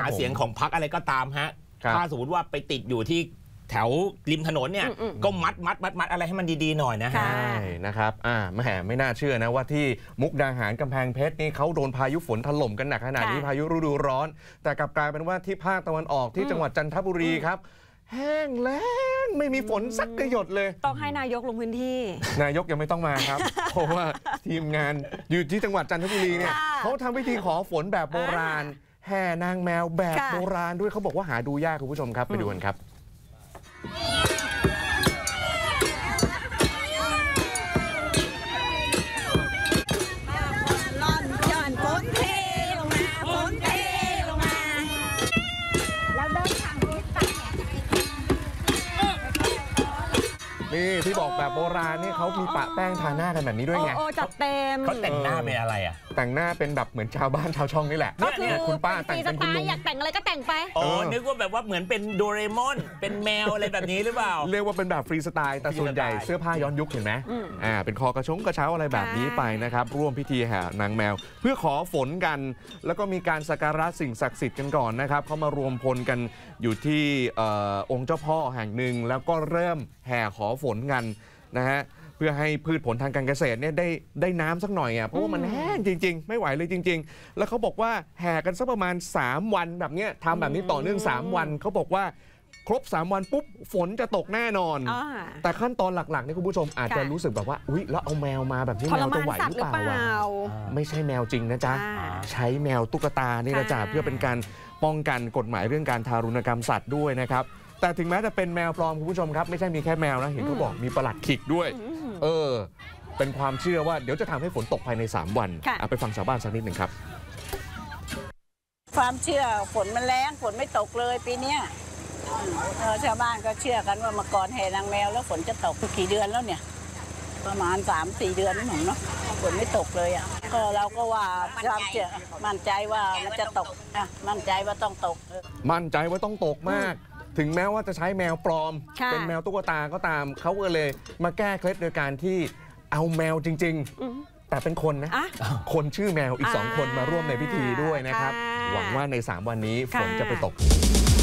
เสียงของพรรคอะไรก็ตามฮะถ้าสมมติว่าไปติดอยู่ที่แถวริมถนนเนี่ยก็มัดอะไรให้มันดีๆหน่อยนะฮะใช่นะครับไม่น่าเชื่อนะว่าที่มุกดาหารกำแพงเพชรนี่เขาโดนพายุฝนถล่มกันหนักขนาดนี้พายุฤดูร้อนแต่กลับกลายเป็นว่าที่ภาคตะวันออกที่จังหวัดจันทบุรีครับแห้งแล้งไม่มีฝนสักกระหยดเลยต้องให้นายกลงพื้นที่นายกยังไม่ต้องมาครับ เพราะว่าทีมงานอยู่ที่จังหวัดจันทบุรีเนี่ยเขาทำพิธีขอฝนแบบโบราณแห่นางแมวแบบโบราณด้วยเขาบอกว่าหาดูยากคุณผู้ชมครับไปดูกันครับนี่ที่บอกแบบโบราณนี่เขามีปะแป้งทาหน้ากันแบบนี้ด้วยไงโอ้จัดเต็มเขาแต่งหน้าเป็นอะไรอ่ะแต่งหน้าเป็นแบบเหมือนชาวบ้านชาวช่องนี่แหละเนี่ยคุณป้าแต่งเป็นคุณลุงอยากแต่งอะไรก็แต่งไปนึกว่าแบบว่าเหมือนเป็นโดเรมอนเป็นแมวอะไรแบบนี้หรือเปล่าเรียกว่าเป็นแบบฟรีสไตล์แต่ส่วนใหญ่เสื้อผ้าย้อนยุคเห็นไหมเป็นคอกระเช้าอะไรแบบนี้ไปนะครับร่วมพิธีแห่นางแมวเพื่อขอฝนกันแล้วก็มีการสักการะสิ่งศักดิ์สิทธิ์กันก่อนนะครับเขามารวมพลกันอยู่ที่องค์เจ้าพ่อแห่งหนึ่งแล้วก็เริ่มแห่ขอฝนกันนะฮะเพื่อให้พืชผลทางการเกษตรเนี่ยได้น้ำสักหน่อยเพราะว่ามันแห้งจริงๆไม่ไหวเลยจริงๆแล้วเขาบอกว่าแห่กันสักประมาณ3วันแบบนี้ทำแบบนี้ต่อเนื่อง3วันเขาบอกว่าครบ3วันปุ๊บฝนจะตกแน่นอนแต่ขั้นตอนหลักๆนี่คุณผู้ชมอาจจะรู้สึกแบบว่าอุ๊ยแล้วเอาแมวมาแบบนี้แมวจะไหวหรือเปล่าไม่ใช่แมวจริงนะจ๊ะใช้แมวตุ๊กตานี่นะจ๊ะเพื่อเป็นการป้องกันกฎหมายเรื่องการทารุณกรรมสัตว์ด้วยนะครับแต่ถึงแม้จะเป็นแมวปลอมคุณผู้ชมครับไม่ใช่มีแค่แมวนะเห็นเขาบอกมีประหลัดขิกด้วยเป็นความเชื่อว่าเดี๋ยวจะทำให้ฝนตกภายใน3วันไปฟังชาวบ้านสักนิดหนึ่งครับความเชื่อฝนมันแรงฝนไม่ตกเลยปีนี้ชาวบ้านก็เชื่อกันว่าเมื่อก่อนแห่นางแมวแล้วฝนจะตกกี่เดือนแล้วเนี่ยประมาณ 3-4 เดือนนี่หนูเนาะฝนไม่ตกเลยก็เราก็ว่าความเชื่อมั่นใจว่ามันจะตกมั่นใจว่าต้องตกมั่นใจว่าต้องตกมากถึงแม้ว่าจะใช้แมวปลอมเป็นแมวตุ๊กตาก็ตามเขาก็เลยมาแก้เคล็ดโดยการที่เอาแมวจริงๆแต่เป็นคนนะคนชื่อแมวอีก2 คนมาร่วมในพิธีด้วยนะครับหวังว่าใน3วันนี้ฝนจะไปตก